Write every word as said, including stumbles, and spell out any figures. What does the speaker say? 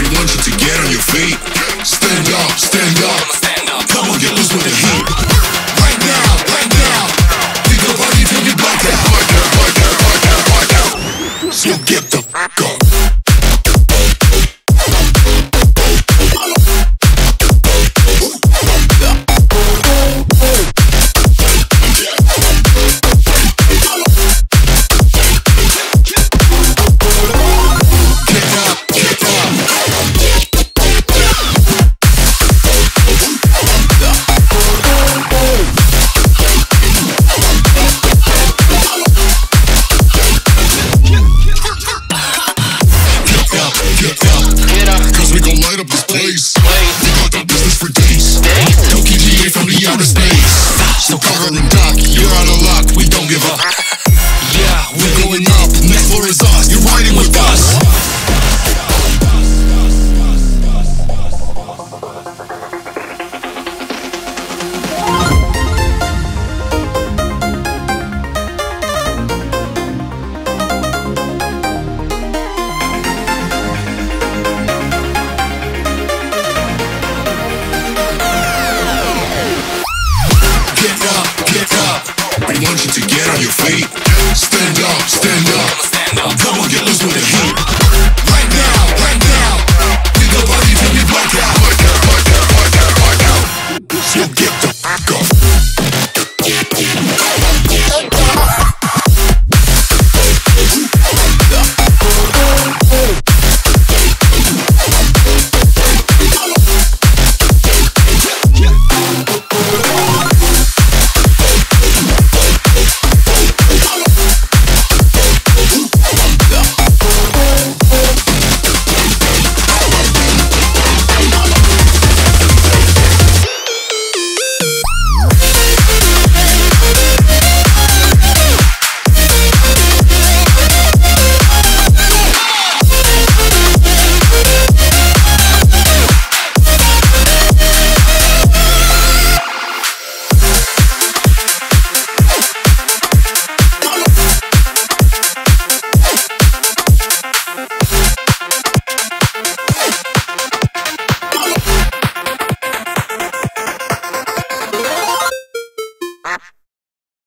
want you to get on your feet. Stand up, stand up, stand up. Come on, get loose with the heat. Right now, right now. Think the party till you black out, black out, black out, black out, black out. So get the fuck up. So cover and duck, you're out of luck, we don't give up. Yeah, we're going up, next floor is us, you're riding with us. I want you to get on your feet. Stand up, stand up, stand up. Come on, get loose with the heat.